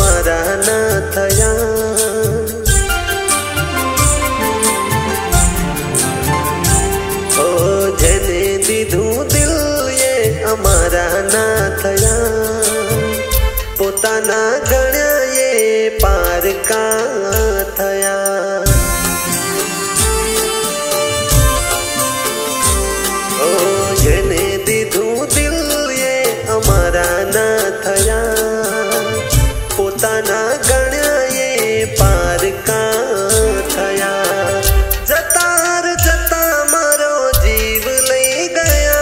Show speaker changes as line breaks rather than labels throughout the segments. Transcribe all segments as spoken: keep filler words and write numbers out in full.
अमारा ना थया। ओ जेने दीधू दिल ये अमारा ना थया, पोताना गण्या ये पारका थया। ओ जेने दीधू दिल ये अमारा ना थया, पोताना गण्या ये पारका थया। जतार जता मारो जीव लई गया,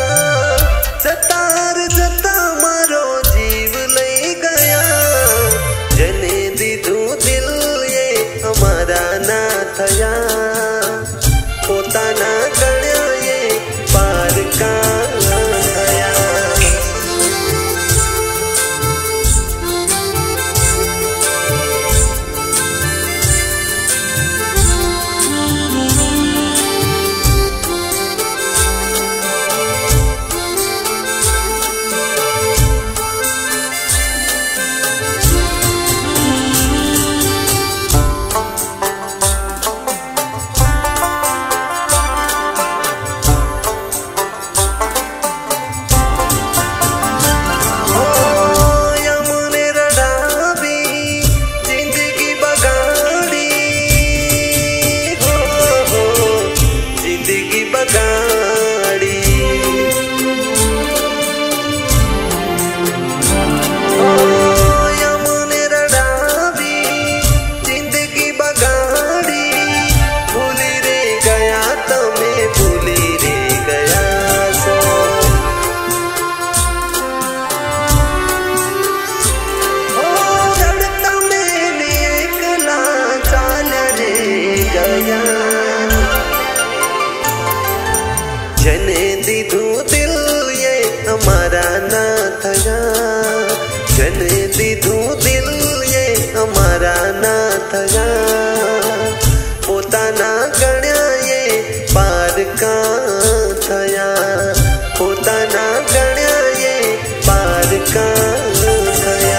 जतार जता मारो जीव लई गया। जने दीधू दिल ये अमारा ना थया, पोताना गण्या ये पारका थया। जने दीधू दिल ये अमारा ना थया, जने दीधू दिल ये अमारा ना थया। पोताना गण्या ये पारका थया, पोताना गण्या ये पारका थया।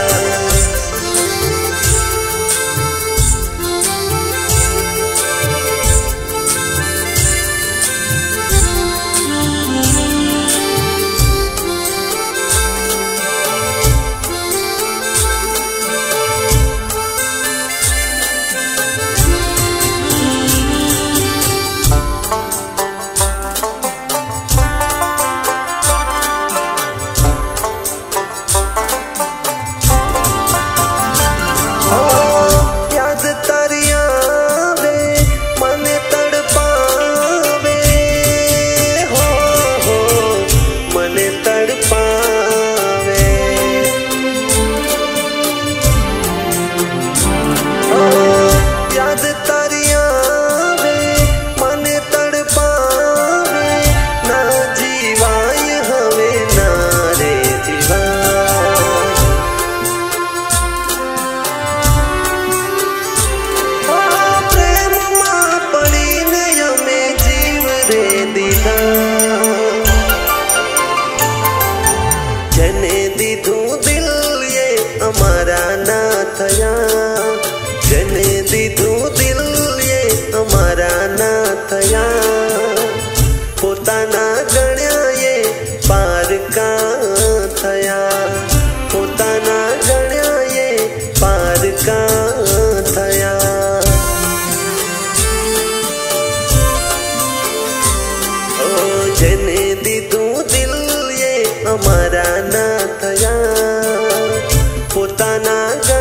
जने दीधू दिल ये अमारा ना थया, जने दीधू दिल ये अमारा ना थया। पोताना गण्या ये पारका थया, पोताना गण्या ये पारका थया। ओ जने दीधू दिल ये अमारा ना थया, पोताना